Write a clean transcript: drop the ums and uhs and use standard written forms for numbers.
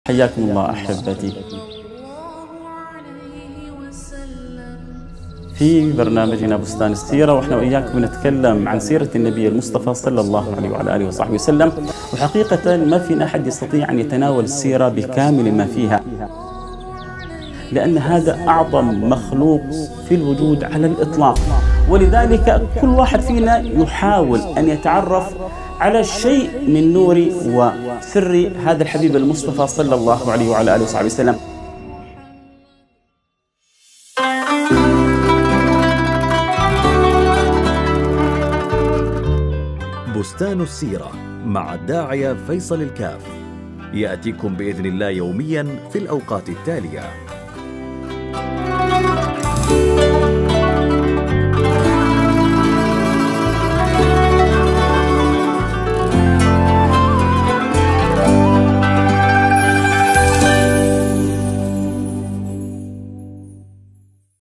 حياكم الله أحبتي في برنامجنا بستان السيرة، وإحنا وإياكم نتكلم عن سيرة النبي المصطفى صلى الله عليه وعلى آله وصحبه وسلم. وحقيقة ما فينا أحد يستطيع أن يتناول السيرة بكامل ما فيها، لأن هذا أعظم مخلوق في الوجود على الإطلاق، ولذلك كل واحد فينا يحاول أن يتعرف على شيء من نور وسر هذا الحبيب المصطفى صلى الله عليه وعلى آله وصحبه وسلم. بستان السيرة مع الداعية فيصل الكاف يأتيكم بإذن الله يوميا في الأوقات التالية.